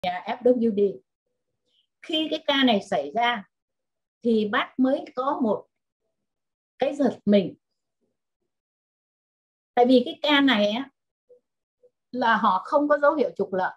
FWD. Khi cái ca này xảy ra thì bác mới có một cái giật mình. Tại vì cái ca này á, là họ không có dấu hiệu trục lợi.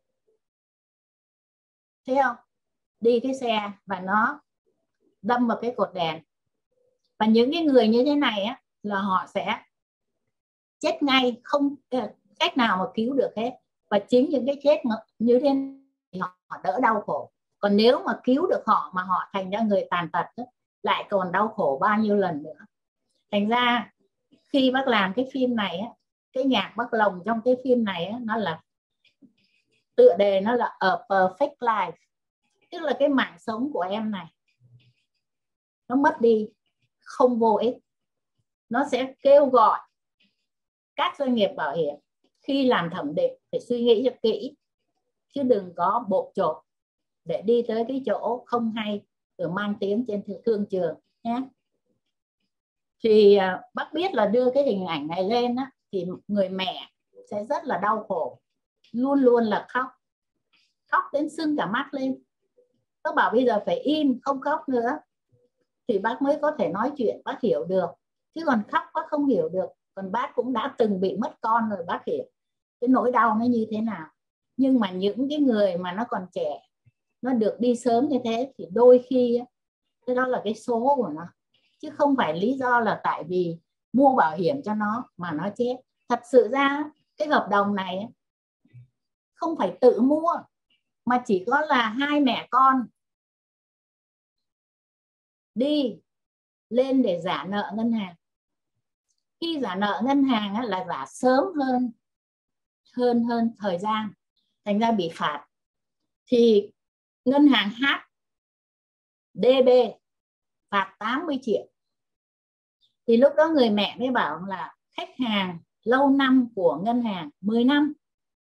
Thấy không? Đi cái xe và nó đâm vào cái cột đèn. Và những cái người như thế này á, là họ sẽ chết ngay, không cách nào mà cứu được hết. Và chính những cái chết như thế thì họ đỡ đau khổ. Còn nếu mà cứu được họ mà họ thành ra người tàn tật ấy, lại còn đau khổ bao nhiêu lần nữa. Thành ra khi bác làm cái phim này á, cái nhạc bác lồng trong cái phim này á, nó là tựa đề nó là A Perfect Life, tức là cái mạng sống của em này nó mất đi không vô ích. Nó sẽ kêu gọi các doanh nghiệp bảo hiểm khi làm thẩm định phải suy nghĩ cho kỹ, chứ đừng có bộp chộp để đi tới cái chỗ không hay rồi mang tiếng trên thương trường nhé. Thì bác biết là đưa cái hình ảnh này lên á, thì người mẹ sẽ rất là đau khổ, luôn luôn là khóc, khóc đến sưng cả mắt lên. Bác bảo bây giờ phải im, không khóc nữa thì bác mới có thể nói chuyện, bác hiểu được. Chứ còn khóc bác không hiểu được. Còn bác cũng đã từng bị mất con rồi, bác hiểu cái nỗi đau nó như thế nào. Nhưng mà những cái người mà nó còn trẻ, nó được đi sớm như thế thì đôi khi cái đó là cái số của nó, chứ không phải lý do là tại vì mua bảo hiểm cho nó mà nó chết. Thật sự ra cái hợp đồng này không phải tự mua, mà chỉ có là hai mẹ con đi lên để giả nợ ngân hàng. Khi giả nợ ngân hàng là giả sớm hơn thời gian, thành ra bị phạt. Thì ngân hàng HDB phạt 80 triệu. Thì lúc đó người mẹ mới bảo là khách hàng lâu năm của ngân hàng 10 năm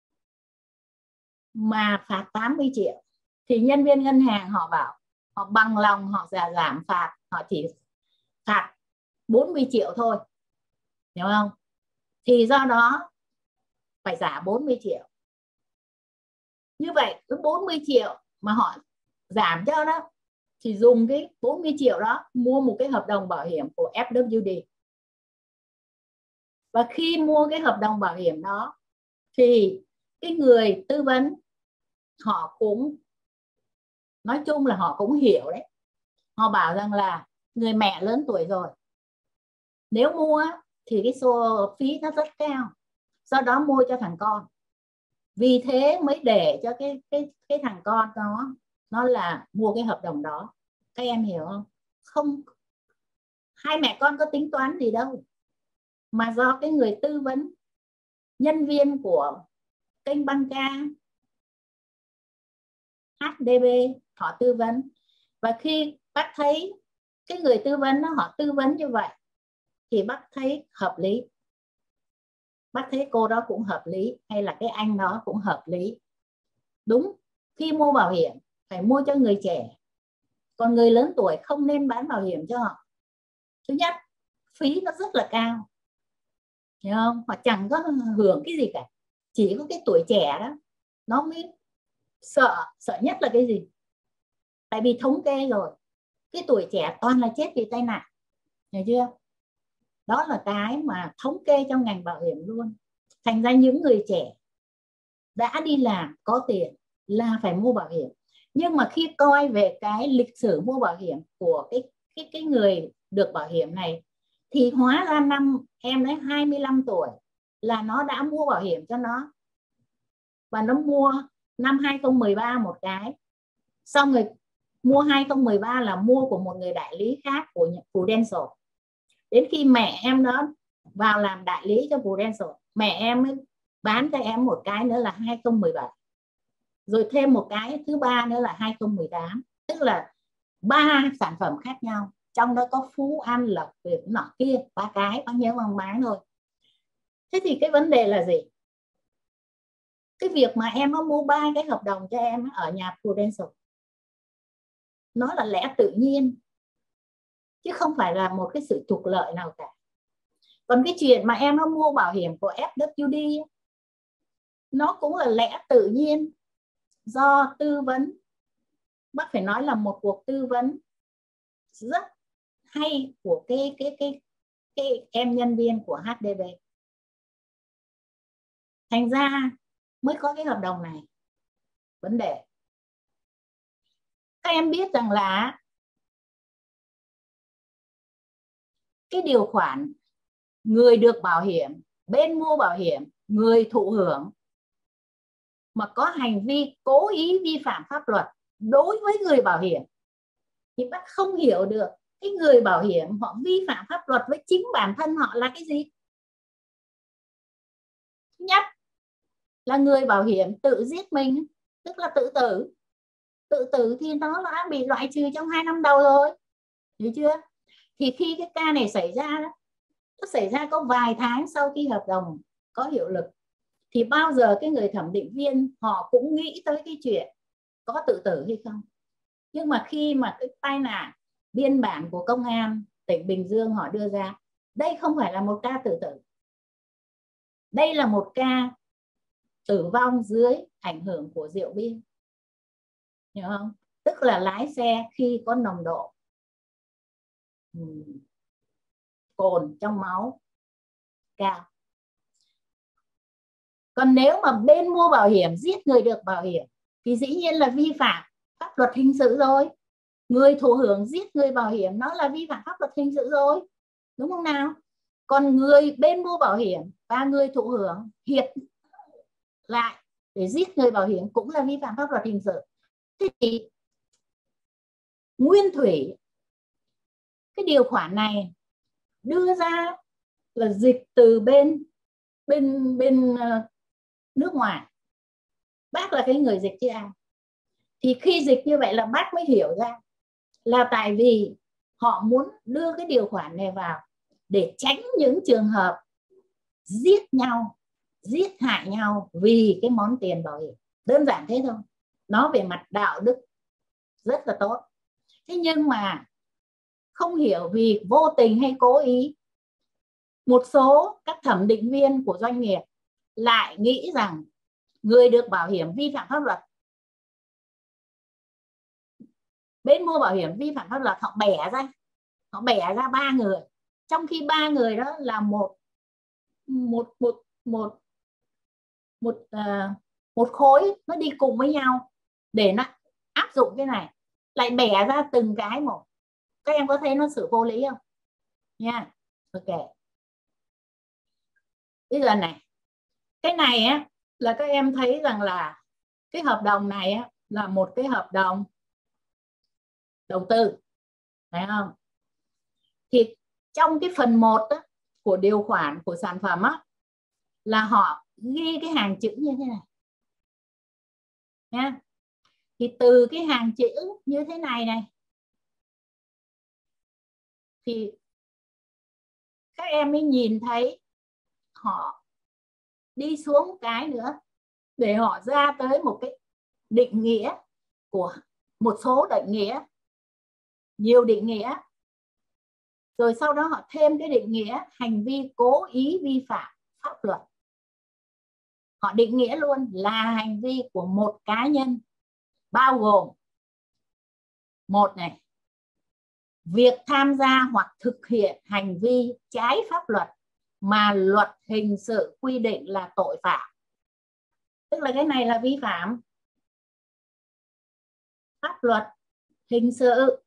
mà phạt 80 triệu. Thì nhân viên ngân hàng họ bảo họ bằng lòng họ giảm phạt, họ chỉ phạt 40 triệu thôi, hiểu không? Thì do đó phải trả 40 triệu. Như vậy cứ 40 triệu mà họ giảm cho đó, thì dùng cái 40 triệu đó mua một cái hợp đồng bảo hiểm của FWD. Và khi mua cái hợp đồng bảo hiểm đó thì cái người tư vấn họ cũng nói chung là họ cũng hiểu đấy. Họ bảo rằng là người mẹ lớn tuổi rồi, nếu mua thì cái số phí nó rất cao, do đó mua cho thằng con. Vì thế mới để cho cái thằng con nó là mua cái hợp đồng đó. Các em hiểu không? Không, hai mẹ con có tính toán gì đâu, mà do cái người tư vấn, nhân viên của kênh Banca HDB họ tư vấn. Và khi bác thấy cái người tư vấn đó, họ tư vấn như vậy thì bác thấy hợp lý. Bác thấy cô đó cũng hợp lý, hay là cái anh đó cũng hợp lý. Đúng, khi mua bảo hiểm phải mua cho người trẻ, còn người lớn tuổi không nên bán bảo hiểm cho họ. Thứ nhất, phí nó rất là cao, hiểu không? Họ chẳng có hưởng cái gì cả, chỉ có cái tuổi trẻ đó nó mới sợ nhất là cái gì? Tại vì thống kê rồi, cái tuổi trẻ toàn là chết vì tai nạn, hiểu chưa? Đó là cái mà thống kê trong ngành bảo hiểm luôn. Thành ra những người trẻ đã đi làm có tiền là phải mua bảo hiểm. Nhưng mà khi coi về cái lịch sử mua bảo hiểm của cái người được bảo hiểm này, thì hóa ra năm em đấy 25 tuổi là nó đã mua bảo hiểm cho nó. Và nó mua năm 2013 một cái, xong rồi mua 2013 là mua của một người đại lý khác của Prudential. Đến khi mẹ em đó vào làm đại lý cho Prudential, mẹ em mới bán cho em một cái nữa là 2017, rồi thêm một cái thứ ba nữa là 2018. Tức là 3 sản phẩm khác nhau, trong đó có Phú An, Lộc, việc nọ kia, 3 cái, bao nhiêu bằng bán thôi. Thế thì cái vấn đề là gì? Cái việc mà em có mua 3 cái hợp đồng cho em ở nhà Prudential, nó là lẽ tự nhiên, chứ không phải là một cái sự trục lợi nào cả. Còn cái chuyện mà em nó mua bảo hiểm của FWD, nó cũng là lẽ tự nhiên, do tư vấn, bác phải nói là một cuộc tư vấn rất hay của cái em nhân viên của HDB. Thành ra mới có cái hợp đồng này. Vấn đề các em biết rằng là cái điều khoản người được bảo hiểm, bên mua bảo hiểm, người thụ hưởng mà có hành vi cố ý vi phạm pháp luật đối với người bảo hiểm thì bác không hiểu được cái người bảo hiểm họ vi phạm pháp luật với chính bản thân họ là cái gì. Thứ nhất là người bảo hiểm tự giết mình, tức là tự tử. Tự tử thì nó đã bị loại trừ trong 2 năm đầu rồi, hiểu chưa? Thì khi cái ca này xảy ra đó, nó xảy ra có vài tháng sau khi hợp đồng có hiệu lực, thì bao giờ cái người thẩm định viên họ cũng nghĩ tới cái chuyện có tự tử hay không. Nhưng mà khi mà cái tai nạn, biên bản của công an tỉnh Bình Dương họ đưa ra, đây không phải là một ca tự tử, đây là một ca tử vong dưới ảnh hưởng của rượu bia, hiểu không? Tức là lái xe khi có nồng độ cồn trong máu cao. Còn nếu mà bên mua bảo hiểm giết người được bảo hiểm thì dĩ nhiên là vi phạm pháp luật hình sự rồi. Người thụ hưởng giết người bảo hiểm nó là vi phạm pháp luật hình sự rồi, đúng không nào? Còn người bên mua bảo hiểm và người thụ hưởng hiệp lại để giết người bảo hiểm cũng là vi phạm pháp luật hình sự. Thế thì nguyên thủy cái điều khoản này đưa ra là dịch từ bên nước ngoài. Bác là cái người dịch chứ ai. Thì khi dịch như vậy là bác mới hiểu ra là tại vì họ muốn đưa cái điều khoản này vào để tránh những trường hợp giết nhau, giết hại nhau vì cái món tiền bảo hiểm. Đơn giản thế thôi. Nó về mặt đạo đức rất là tốt. Thế nhưng mà không hiểu vì vô tình hay cố ý, một số các thẩm định viên của doanh nghiệp lại nghĩ rằng người được bảo hiểm vi phạm pháp luật, bên mua bảo hiểm vi phạm pháp luật, họ bẻ ra 3 người, trong khi 3 người đó là một khối, nó đi cùng với nhau để nó áp dụng cái này, lại bẻ ra từng cái một. Các em có thấy nó sự vô lý không nha? Ok, bây giờ này, cái này á là các em thấy rằng là cái hợp đồng này á là một cái hợp đồng đầu tư, phải không? Thì trong cái phần 1 á, của điều khoản của sản phẩm á, là họ ghi cái hàng chữ như thế này nha. Thì từ cái hàng chữ như thế này này thì các em mới nhìn thấy họ đi xuống cái nữa để họ ra tới một cái định nghĩa của một số định nghĩa, nhiều định nghĩa, rồi sau đó họ thêm cái định nghĩa hành vi cố ý vi phạm pháp luật. Họ định nghĩa luôn là hành vi của một cá nhân, bao gồm một này, việc tham gia hoặc thực hiện hành vi trái pháp luật mà luật hình sự quy định là tội phạm. Tức là cái này là vi phạm pháp luật hình sự.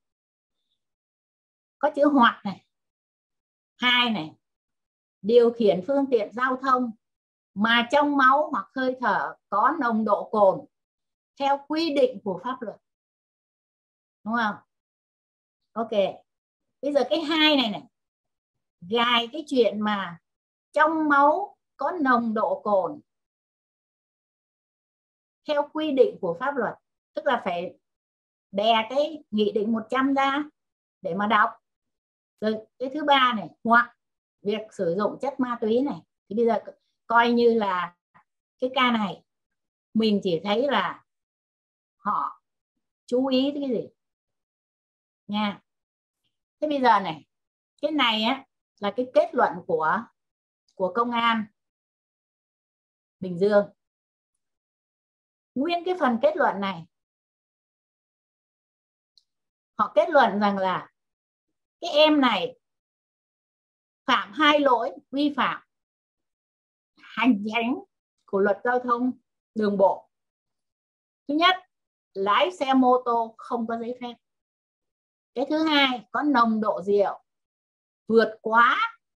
Có chữ hoặc này. 2 này, điều khiển phương tiện giao thông mà trong máu hoặc hơi thở có nồng độ cồn theo quy định của pháp luật. Đúng không? Ok. Bây giờ cái 2 này này, gài cái chuyện mà trong máu có nồng độ cồn theo quy định của pháp luật, tức là phải đè cái nghị định 100 ra để mà đọc. Rồi cái thứ 3 này, hoặc việc sử dụng chất ma túy này. Thì bây giờ coi như là cái ca này mình chỉ thấy là họ chú ý cái gì nha. Thế bây giờ này, cái này á là cái kết luận của công an Bình Dương. Nguyên cái phần kết luận này họ kết luận rằng là cái em này phạm 2 lỗi vi phạm hành chính của luật giao thông đường bộ. Thứ nhất, lái xe mô tô không có giấy phép. Cái thứ hai, có nồng độ rượu vượt quá.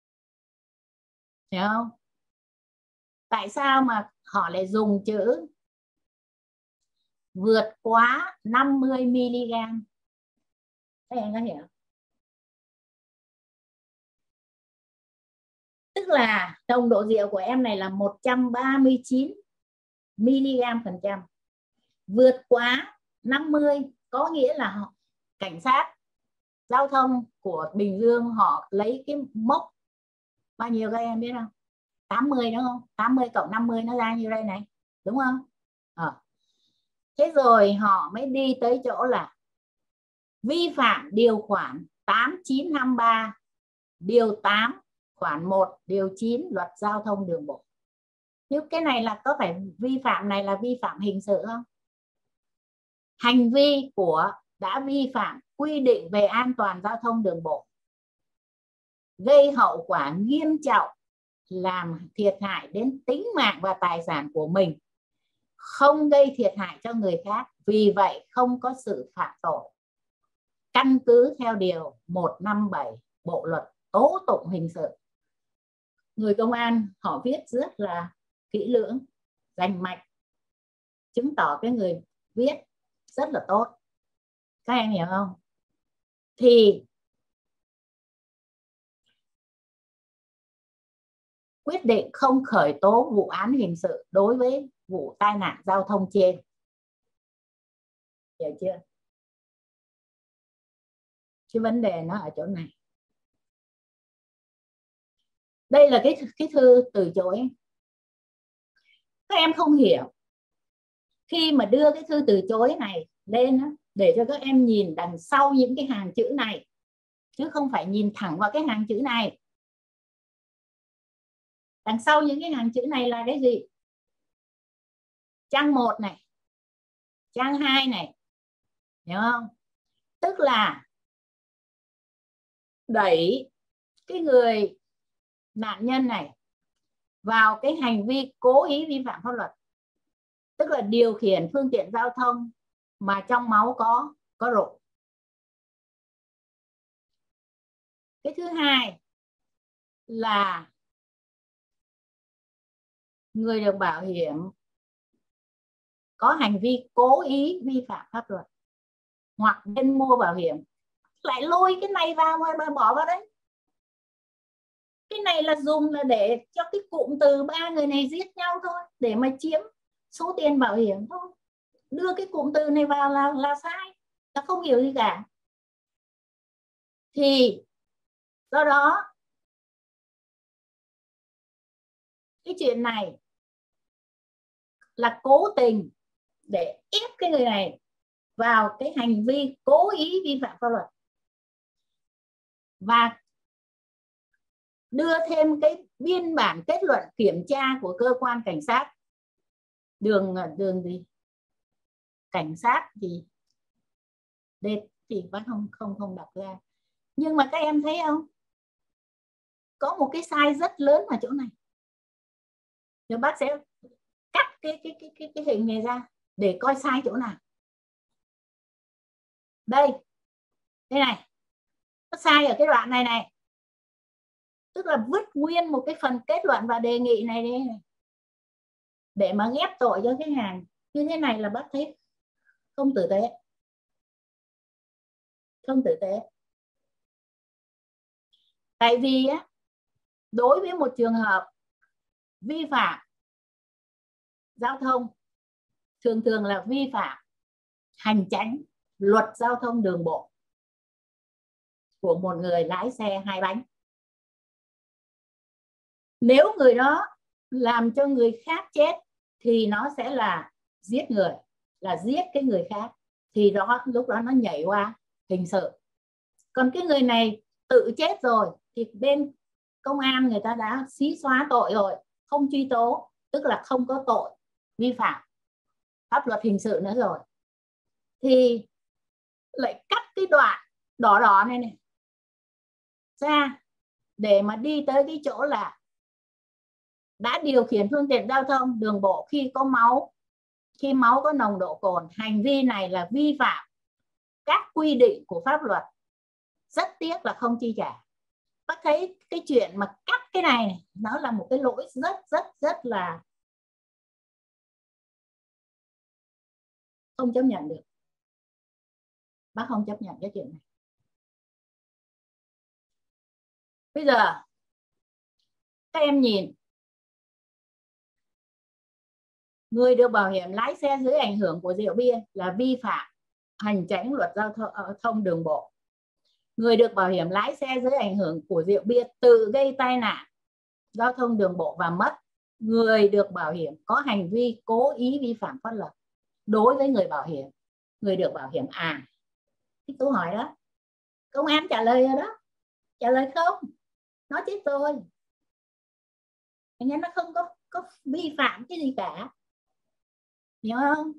Hiểu không? Tại sao mà họ lại dùng chữ vượt quá 50 mg? Các em có hiểu? Tức là nồng độ rượu của em này là 139 mg%. Vượt quá 50 có nghĩa là họ, cảnh sát giao thông của Bình Dương họ lấy cái mốc bao nhiêu các em biết không? 80 đúng không? 80 cộng 50 nó ra như đây này, đúng không? Thế rồi họ mới đi tới chỗ là vi phạm điều khoản 8953 điều 8 khoản 1 điều 9 luật giao thông đường bộ. Nếu cái này là có phải vi phạm này là vi phạm hình sự không? Hành vi của đã vi phạm quy định về an toàn giao thông đường bộ, gây hậu quả nghiêm trọng, làm thiệt hại đến tính mạng và tài sản của mình, không gây thiệt hại cho người khác, vì vậy không có sự phạm tội. Căn cứ theo điều 157 Bộ luật tố tụng hình sự. Người công an họ viết rất là kỹ lưỡng, rành mạch, chứng tỏ cái người viết rất là tốt. Các em hiểu không? Thì quyết định không khởi tố vụ án hình sự đối với vụ tai nạn giao thông trên. Hiểu chưa? Cái vấn đề nó ở chỗ này. Đây là cái thư từ chối. Các em không hiểu. Khi mà đưa cái thư từ chối này lên để cho các em nhìn đằng sau những cái hàng chữ này, chứ không phải nhìn thẳng vào cái hàng chữ này. Đằng sau những cái hàng chữ này là cái gì? Trang 1 này, trang 2 này, hiểu không? Tức là đẩy cái người nạn nhân này vào cái hành vi cố ý vi phạm pháp luật. Tức là điều khiển phương tiện giao thông mà trong máu có rượu. Cái thứ hai là người được bảo hiểm có hành vi cố ý vi phạm pháp luật, hoặc bên mua bảo hiểm lại lôi cái này vào mà bỏ vào đấy. Cái này là dùng là để cho cái cụm từ ba người này giết nhau thôi, để mà chiếm số tiền bảo hiểm thôi. Đưa cái cụm từ này vào là sai, là không hiểu gì cả. Thì do đó cái chuyện này là cố tình để ép cái người này vào cái hành vi cố ý vi phạm pháp luật, và đưa thêm cái biên bản kết luận kiểm tra của cơ quan cảnh sát đường gì, cảnh sát gì để thì bác không đọc ra. Nhưng mà các em thấy không, có một cái sai rất lớn ở chỗ này. Rồi bác sẽ cắt cái hình này ra để coi sai chỗ nào. Đây này, nó sai ở cái đoạn này này, tức là vứt nguyên một cái phần kết luận và đề nghị này đi, để mà ghép tội cho khách hàng. Như thế này là bác thấy không tử tế, không tử tế. Tại vì á, đối với một trường hợp vi phạm giao thông thường thường là vi phạm hành chính luật giao thông đường bộ của một người lái xe hai bánh. Nếu người đó làm cho người khác chết thì nó sẽ là giết người, là giết cái người khác, thì đó lúc đó nó nhảy qua hình sự. Còn cái người này tự chết rồi thì bên công an người ta đã xí xóa tội rồi, không truy tố, tức là không có tội vi phạm. pháp luật hình sự nữa rồi, thì lại cắt cái đoạn đỏ đỏ này ra để mà đi tới cái chỗ là đã điều khiển phương tiện giao thông đường bộ khi có máu, khi máu có nồng độ cồn, hành vi này là vi phạm các quy định của pháp luật, rất tiếc là không chi trả. Bác thấy cái chuyện mà cắt cái này nó là một cái lỗi rất là không chấp nhận được. Bác không chấp nhận cái chuyện này. Bây giờ các em nhìn, người được bảo hiểm lái xe dưới ảnh hưởng của rượu bia là vi phạm hành chánh luật giao thông đường bộ. Người được bảo hiểm lái xe dưới ảnh hưởng của rượu bia tự gây tai nạn giao thông đường bộ và mất. Người được bảo hiểm có hành vi cố ý vi phạm pháp luật đối với người bảo hiểm, người được bảo hiểm. Cái câu hỏi đó công an trả lời rồi đó, trả lời không, nó chết rồi. Nó không có vi phạm cái gì cả, hiểu không?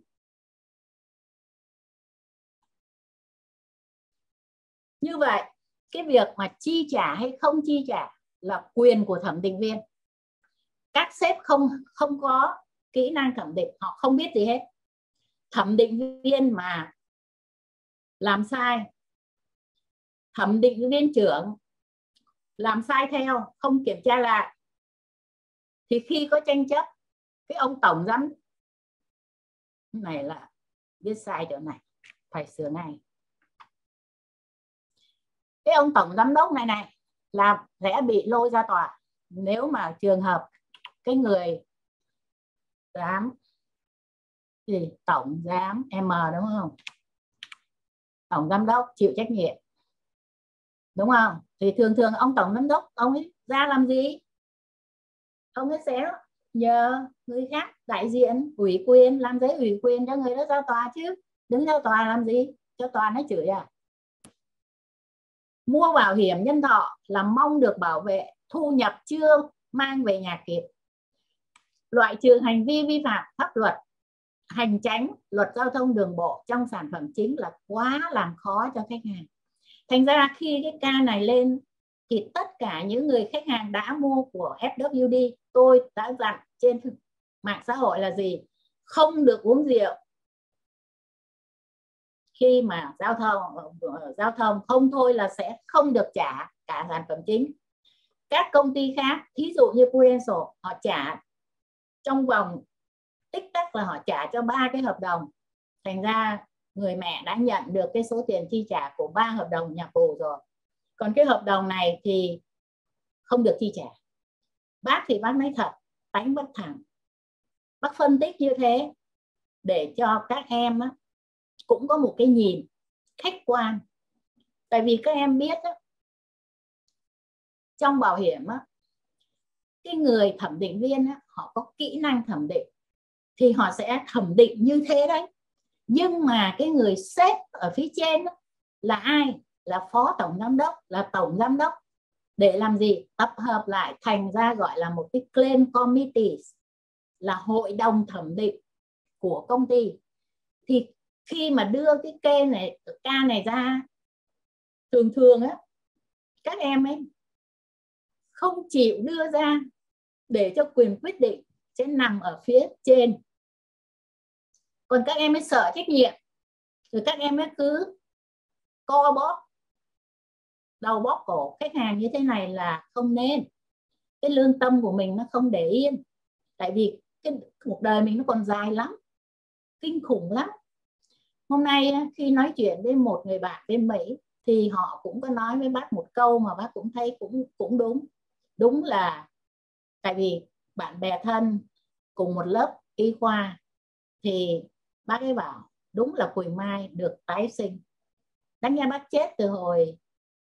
Như vậy cái việc mà chi trả hay không chi trả là quyền của thẩm định viên. Các sếp không có kỹ năng thẩm định, họ không biết gì hết. Thẩm định viên mà làm sai, thẩm định viên trưởng làm sai theo, không kiểm tra lại, thì khi có tranh chấp, cái ông tổng giám này là biết sai chỗ này, phải sửa ngay. Cái ông tổng giám đốc này là sẽ bị lôi ra tòa nếu mà trường hợp cái người giám gì tổng giám M đúng không, tổng giám đốc chịu trách nhiệm đúng không, thì thường ông tổng giám đốc ông ấy ra làm gì, ông ấy sẽ nhờ người khác đại diện ủy quyền, làm giấy ủy quyền cho người đó ra tòa chứ, đứng ra tòa làm gì cho tòa nó chửi à. Mua bảo hiểm nhân thọ là mong được bảo vệ thu nhập chưa mang về nhà kịp, loại trừ hành vi vi phạm pháp luật hành chánh luật giao thông đường bộ trong sản phẩm chính là quá làm khó cho khách hàng. Thành ra khi cái ca này lên thì tất cả những người khách hàng đã mua của FWD, tôi đã dặn trên mạng xã hội là gì? Không được uống rượu khi mà giao thông, không thôi là sẽ không được trả cả sản phẩm chính. Các công ty khác, thí dụ như Prudential, họ trả trong vòng tích tắc là họ trả cho 3 cái hợp đồng. Thành ra người mẹ đã nhận được cái số tiền chi trả của 3 hợp đồng nhà tù rồi. Còn cái hợp đồng này thì không được chi trả. Bác thì bác nói thật, tánh bất thẳng. Bác phân tích như thế để cho các em cũng có một cái nhìn khách quan. Tại vì các em biết trong bảo hiểm cái người thẩm định viên họ có kỹ năng thẩm định thì họ sẽ thẩm định như thế đấy. Nhưng mà cái người sếp ở phía trên là ai? Là phó tổng giám đốc, là tổng giám đốc. Để làm gì? Tập hợp lại thành ra gọi là một cái claim committee, là hội đồng thẩm định của công ty. Thì khi mà đưa cái ca này ra, thường các em ấy không chịu đưa ra để cho quyền quyết định sẽ nằm ở phía trên. Còn các em ấy sợ trách nhiệm, rồi các em ấy cứ co bóp, đầu bóp cổ khách hàng như thế này là không nên. Cái lương tâm của mình nó không để yên. Tại vì cái cuộc đời mình nó còn dài lắm, kinh khủng lắm. Hôm nay khi nói chuyện với một người bạn bên Mỹ thì họ cũng có nói với bác một câu mà bác cũng thấy cũng đúng. Đúng là tại vì bạn bè thân cùng một lớp y khoa thì bác ấy bảo đúng là Quỳnh Mai được tái sinh. Đáng nghe bác chết từ hồi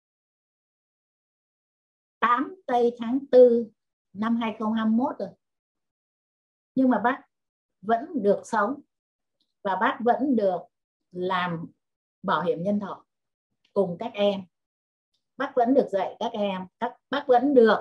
8 tây tháng 4 năm 2021 rồi. Nhưng mà bác vẫn được sống và bác vẫn được làm bảo hiểm nhân thọ cùng các em. Bác vẫn được dạy các em, bác vẫn được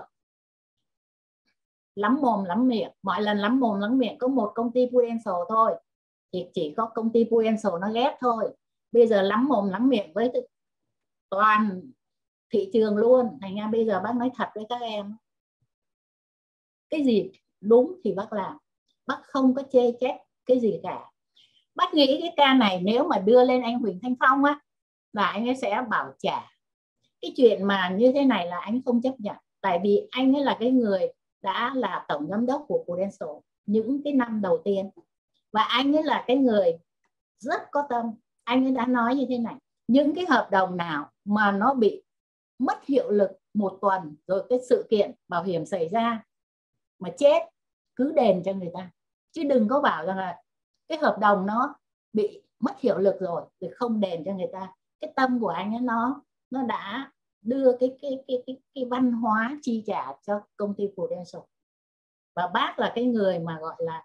lắm mồm lắm miệng. Mọi lần lắm mồm lắm miệng có một công ty Prudential thôi. thì chỉ có công ty Prudential nó ghép thôi. Bây giờ lắm mồm lắm miệng với toàn thị trường luôn. Thành ra bây giờ bác nói thật với các em, cái gì đúng thì bác làm, bác không có chê trách cái gì cả. Bác nghĩ cái ca này nếu mà đưa lên anh Huỳnh Thanh Phong á, là anh ấy sẽ bảo trả. Cái chuyện mà như thế này là anh không chấp nhận, tại vì anh ấy là cái người đã là tổng giám đốc của Prudential những cái năm đầu tiên, và anh ấy là cái người rất có tâm. Anh ấy đã nói như thế này: những cái hợp đồng nào mà nó bị mất hiệu lực một tuần rồi cái sự kiện bảo hiểm xảy ra mà chết, cứ đền cho người ta, chứ đừng có bảo rằng là cái hợp đồng nó bị mất hiệu lực rồi thì không đền cho người ta. Cái tâm của anh ấy nó đã đưa cái văn hóa chi trả cho công ty Prudential. Và bác là cái người mà gọi là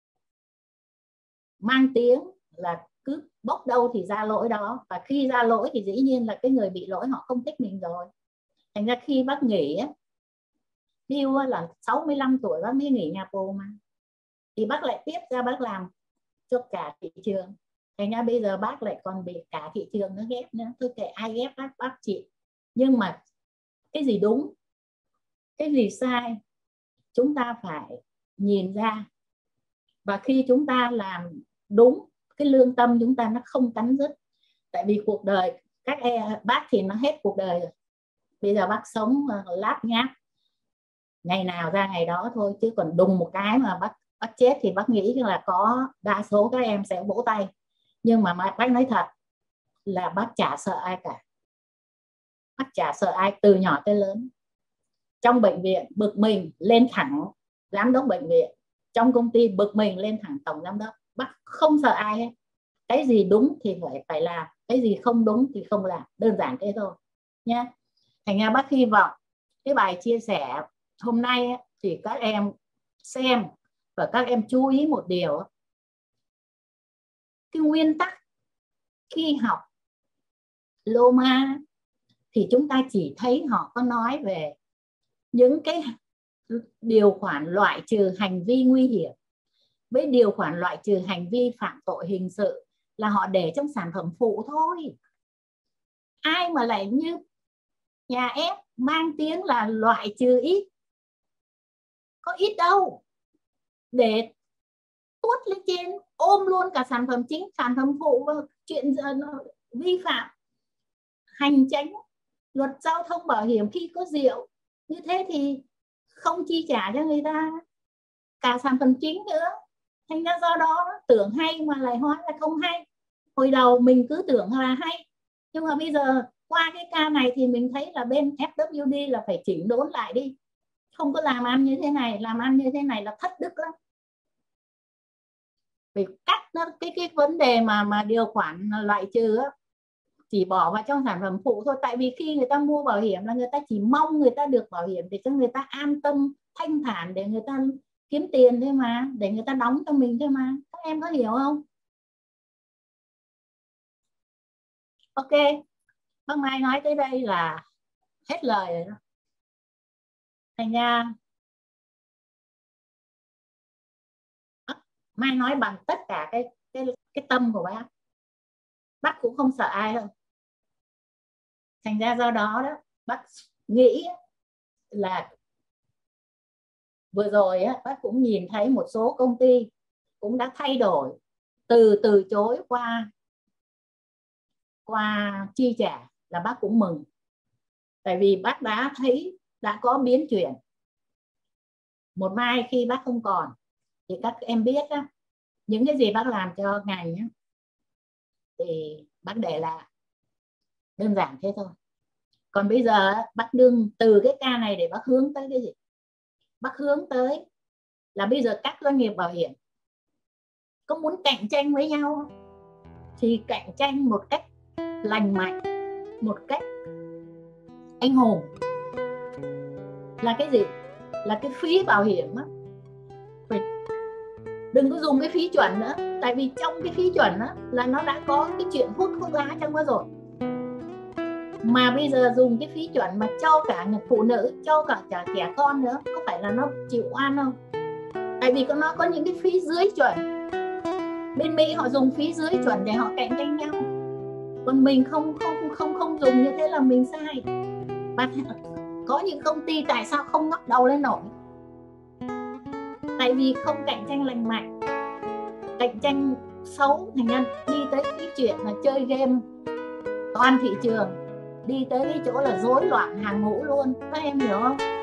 mang tiếng là cứ bốc đâu thì ra lỗi đó, và khi ra lỗi thì dĩ nhiên là cái người bị lỗi họ không thích mình rồi. Thành ra khi bác nghỉ hưu là 65 tuổi bác mới nghỉ nhà Pro mà, thì bác lại tiếp ra bác làm cho cả thị trường. Thành ra bây giờ bác lại còn bị cả thị trường nó ghép nữa. Tôi kể ai ghép bác chịu. Nhưng mà cái gì đúng, cái gì sai, chúng ta phải nhìn ra. Và khi chúng ta làm đúng, cái lương tâm chúng ta nó không cắn rứt. Tại vì cuộc đời bác thì nó hết cuộc đời rồi. Bây giờ bác sống lát nhát, ngày nào ra ngày đó thôi, chứ còn đùng một cái mà bác chết thì bác nghĩ là có đa số các em sẽ vỗ tay. Nhưng mà bác nói thật là bác chả sợ ai cả. Bác chả sợ ai từ nhỏ tới lớn. Trong bệnh viện bực mình lên thẳng giám đốc bệnh viện, trong công ty bực mình lên thẳng tổng giám đốc. Bác không sợ ai hết. Cái gì đúng thì phải làm, cái gì không đúng thì không làm, đơn giản thế thôi nhé. Thành ra bác hy vọng cái bài chia sẻ hôm nay thì các em xem và các em chú ý một điều. Cái nguyên tắc khi học Loma thì chúng ta chỉ thấy họ có nói về những cái điều khoản loại trừ hành vi nguy hiểm với điều khoản loại trừ hành vi phạm tội hình sự là họ để trong sản phẩm phụ thôi. Ai mà lại như nhà ép mang tiếng là loại trừ ít, có ít đâu, để tuốt lên trên ôm luôn cả sản phẩm chính, sản phẩm phụ và chuyện vi phạm hành chính, luật giao thông bảo hiểm khi có rượu như thế thì không chi trả cho người ta cả sản phẩm chính nữa. Thành ra do đó tưởng hay mà lại hóa là không hay. Hồi đầu mình cứ tưởng là hay, nhưng mà bây giờ qua cái ca này thì mình thấy là bên FWD là phải chỉnh đốn lại đi, không có làm ăn như thế này. Làm ăn như thế này là thất đức lắm. Phải cắt nó cái vấn đề mà điều khoản loại trừ á, chỉ bỏ vào trong sản phẩm phụ thôi. Tại vì khi người ta mua bảo hiểm là người ta chỉ mong người ta được bảo hiểm để cho người ta an tâm thanh thản, để người ta kiếm tiền thôi mà, để người ta đóng cho mình thôi mà. Các em có hiểu không? Ok, bác Mai nói tới đây là hết lời rồi đó. Thành ra Mai nói bằng tất cả cái tâm của bác. Bác cũng không sợ ai đâu. Thành ra do đó bác nghĩ là vừa rồi bác cũng nhìn thấy một số công ty cũng đã thay đổi từ chối qua chi trả, là bác cũng mừng. Tại vì bác đã thấy đã có biến chuyển. Một mai khi bác không còn thì các em biết những cái gì bác làm cho ngành thì bác để lại, đơn giản thế thôi. Còn bây giờ bác đừng từ cái ca này để bác hướng tới cái gì? Bác hướng tới là bây giờ các doanh nghiệp bảo hiểm có muốn cạnh tranh với nhau thì cạnh tranh một cách lành mạnh, một cách anh hùng. Là cái gì? Là cái phí bảo hiểm á, đừng có dùng cái phí chuẩn nữa. Tại vì trong cái phí chuẩn á, là nó đã có cái chuyện hút thuốc lá trong đó rồi. Mà bây giờ dùng cái phí chuẩn mà cho cả phụ nữ, cho cả trẻ con nữa, có phải là nó chịu oan không? Tại vì nó có những cái phí dưới chuẩn. Bên Mỹ họ dùng phí dưới chuẩn để họ cạnh tranh nhau, còn mình không dùng như thế là mình sai. Và có những công ty tại sao không ngóc đầu lên nổi? Tại vì không cạnh tranh lành mạnh, cạnh tranh xấu, thành ra đi tới cái chuyện là chơi game toàn thị trường, đi tới cái chỗ là rối loạn hàng ngũ luôn, các em hiểu không?